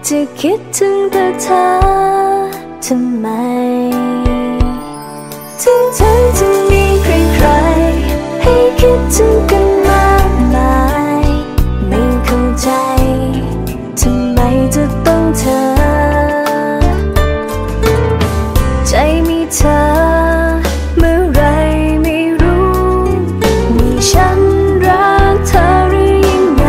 จะคิดถึงแต่เธอทำไมถึงเธอจะมีใครๆให้คิดถึงกันมากมายไม่เข้าใจทำไมจะต้องเธอใจมีเธอเมื่อไรไม่รู้มีฉันรักเธอหรือยังไง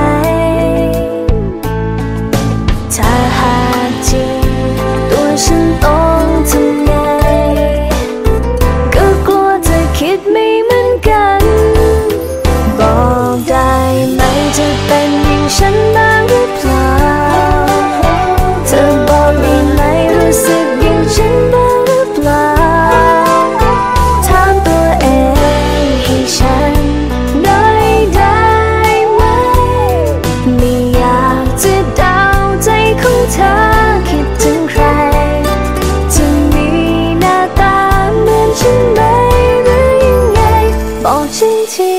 ถ้าหากจริงตัวฉันต้องทำไงก็กลัวเธอคิดไม่เหมือนกันบอกได้ไหมจะเป็นอย่างฉันบ้างหรือเปล่าเธอบอกได้ไหมรู้สึกอย่างฉันบ้างหรือเปล่าถามตัวเองให้ฉันได้ไหมไม่อยากจะเดาใจของเธอคิดถึงใครจะมีหน้าตาเหมือนฉันไหมหรือยังไงบอกฉันที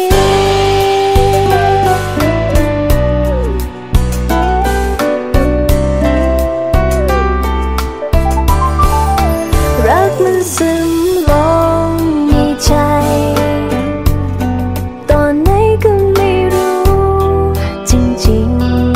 รักมันซึมลงในใจตอนไหนก็ไม่รู้จริง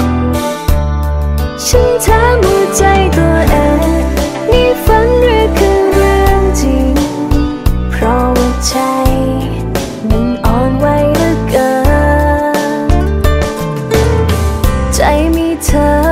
ๆฉันถามหัวใจตัวเองนี่ฝันหรือคือเรื่องจริงเพราะว่าใจมันอ่อนไหวเหลือเกินใจมีเธอ